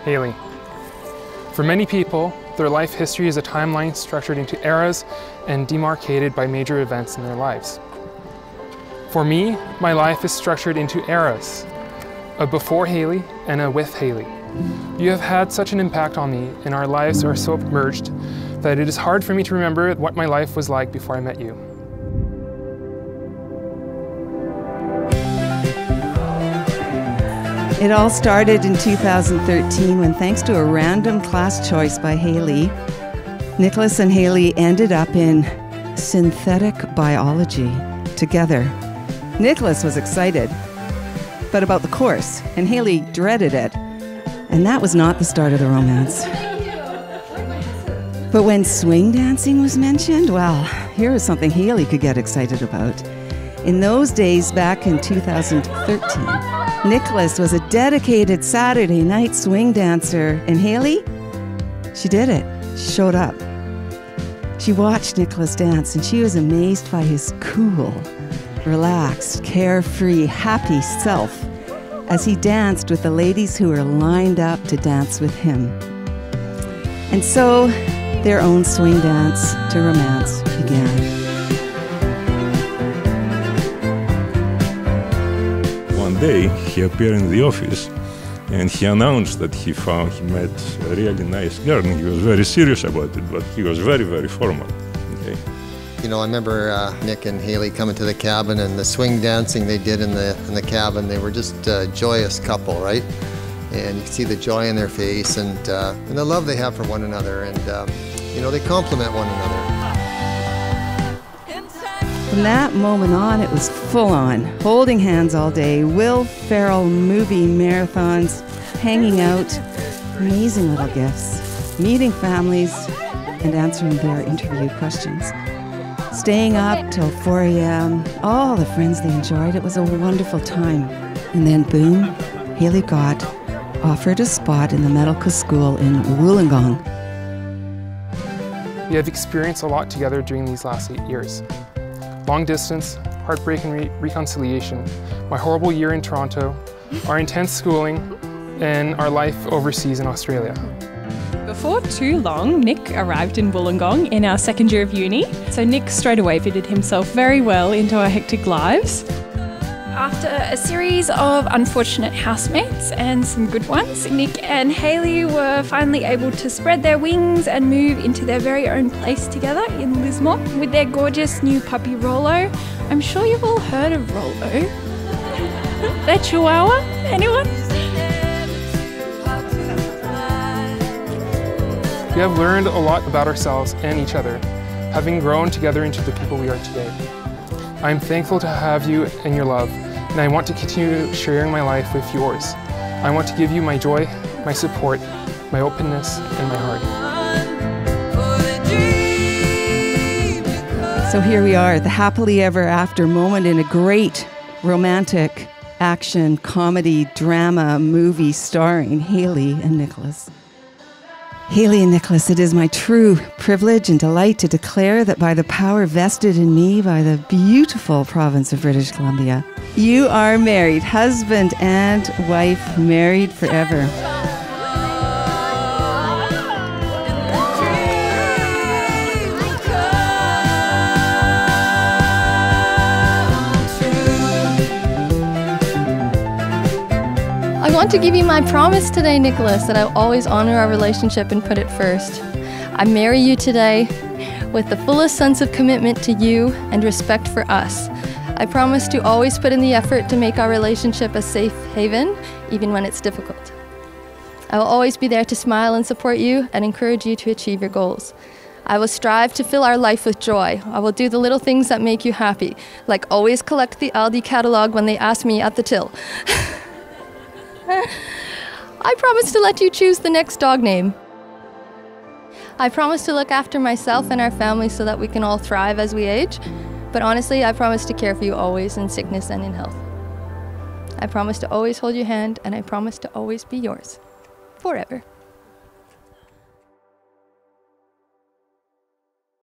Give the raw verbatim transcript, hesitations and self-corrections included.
Haley. For many people, their life history is a timeline structured into eras and demarcated by major events in their lives. For me, my life is structured into eras, a before Haley and a with Haley. You have had such an impact on me, and our lives are so merged that it is hard for me to remember what my life was like before I met you. It all started in two thousand thirteen when, thanks to a random class choice by Haley, Nicholas and Haley ended up in synthetic biology together. Nicholas was excited, but about the course, and Haley dreaded it. And that was not the start of the romance. But when swing dancing was mentioned, well, here was something Haley could get excited about. In those days, back in two thousand thirteen, Nicholas was a dedicated Saturday night swing dancer, and Haley, she did it. She showed up. She watched Nicholas dance, and she was amazed by his cool, relaxed, carefree, happy self as he danced with the ladies who were lined up to dance with him. And so their own swing dance to romance began. One day he appeared in the office and he announced that he found he met a really nice girl, and he was very serious about it, but he was very, very formal. Okay. You know, I remember uh, Nick and Haley coming to the cabin, and the swing dancing they did in the in the cabin. They were just a joyous couple, right? And you can see the joy in their face, and uh, and the love they have for one another, and um, you know, they complement one another. From that moment on, it was full on, holding hands all day, Will Ferrell movie marathons, hanging out, amazing little gifts, meeting families, and answering their interview questions. Staying up till four A M, all the friends they enjoyed. It was a wonderful time. And then boom, Haley got offered a spot in the medical school in Wollongong. We have experienced a lot together during these last eight years. Long distance, heartbreak and re reconciliation, my horrible year in Toronto, our intense schooling, and our life overseas in Australia. Before too long, Nick arrived in Wollongong in our second year of uni. So Nick straight away fitted himself very well into our hectic lives. After a series of unfortunate housemates and some good ones, Nick and Haley were finally able to spread their wings and move into their very own place together in Lismore with their gorgeous new puppy Rollo. I'm sure you've all heard of Rollo. That Chihuahua? Anyone? We have learned a lot about ourselves and each other, having grown together into the people we are today. I am thankful to have you and your love, and I want to continue sharing my life with yours. I want to give you my joy, my support, my openness, and my heart. So here we are, the happily ever after moment in a great romantic action, comedy, drama, movie starring Haley and Nicholas. Haley and Nicholas, it is my true privilege and delight to declare that by the power vested in me by the beautiful province of British Columbia, you are married, husband and wife, married forever. I want to give you my promise today, Nicholas, that I'll always honor our relationship and put it first. I marry you today with the fullest sense of commitment to you and respect for us. I promise to always put in the effort to make our relationship a safe haven, even when it's difficult. I will always be there to smile and support you and encourage you to achieve your goals. I will strive to fill our life with joy. I will do the little things that make you happy, like always collect the Aldi catalogue when they ask me at the till. I promise to let you choose the next dog name. I promise to look after myself and our family so that we can all thrive as we age. But honestly, I promise to care for you always in sickness and in health. I promise to always hold your hand, and I promise to always be yours. Forever.